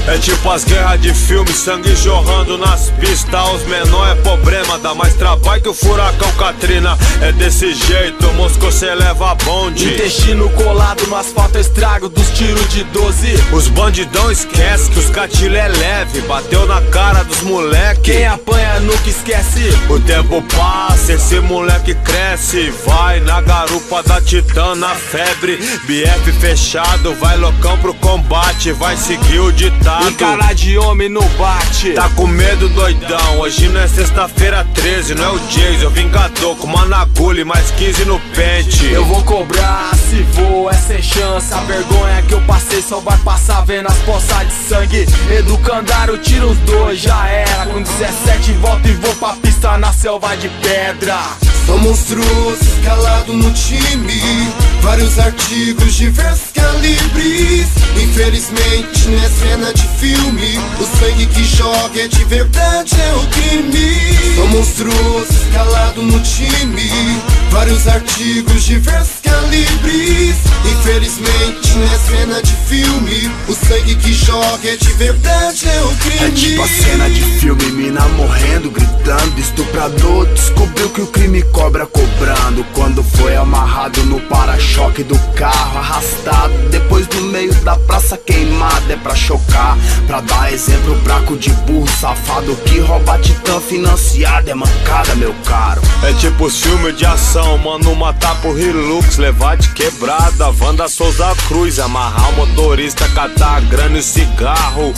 É tipo as guerras de filme, sangue jorrando nas pistas. Os menor é problema, dá mais trabalho que o furacão Katrina. É desse jeito, Moscou cê leva bonde. Intestino colado no asfalto, estrago dos tiros de 12. Os bandidão esquece que os gatilho é leve. Bateu na cara dos moleque, quem apanha nunca esquece. O tempo passa, esse moleque cresce. Vai na garupa da Titã, na febre. BF fechado, vai loucão pro combate. Vai seguir o ditado, e cara de homem não bate. Tá com medo, doidão? Hoje não é sexta-feira 13, não é o Jason, Vingador com managulha e mais 15 no pente. Eu vou cobrar, se vou, é sem chance. A vergonha que eu passei só vai passar vendo as poças de sangue. Educandário, tira os dois, já era. Com 17 volto e vou pra pista na selva de pedra. Sou monstruoso, escalado no time. Vários artigos, diversos calibres. Infelizmente, não é cena de filme. O sangue que joga é de verdade, é o crime. Sou monstruoso, escalado no time. Vários artigos, diversos calibres. Infelizmente, não é cena de filme. O sangue que joga é de verdade, é o crime. É tipo a cena de filme, mina morrendo, gritando. Estuprador descobriu que o crime cobra cobrando. Quando foi amarrado no para-choque do carro, arrastado depois no meio da praça queimada. É pra chocar, pra dar exemplo, braco de burro safado que rouba Titã financiado. É mancada, meu caro. É tipo filme de ação, mano, matar por Hilux, levar de quebrada, Wanda Souza Cruz, amarrar o motorista, catar grana e cigarro.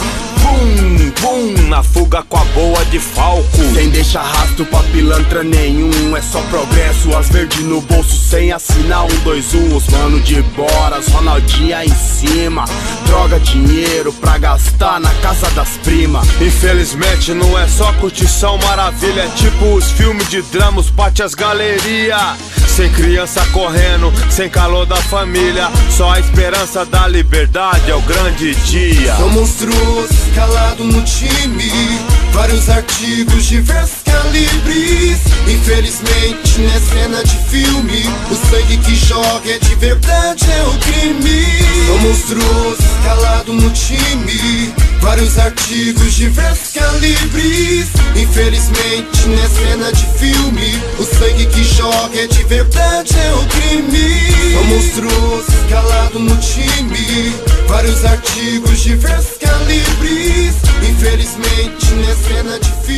Bum, bum, na fuga com a boa de Falco. Sem deixar rastro pra pilantra nenhum, é só progresso, as verdes no bolso sem assinar 121. Os mano de Boras, Ronaldinha em cima. Droga, dinheiro pra gastar na casa das primas. Infelizmente não é só curtição maravilha, é tipo os filmes de drama, os pátias galeria. Sem criança correndo, sem calor da família, só a esperança da liberdade é o grande dia. Sou monstruoso, escalado no time. Vários artigos, diversos calibres. Infelizmente, não é cena de filme. O sangue que joga é de verdade, é o crime. Sou monstruoso, escalado no time. Vários artigos, diversos calibres. Infelizmente, não é cena de filme. O sangue que joga é de verdade, é o crime. Sou monstruoso, escalado no time. Vários artigos, diversos calibres. Infelizmente, não é cena de filme.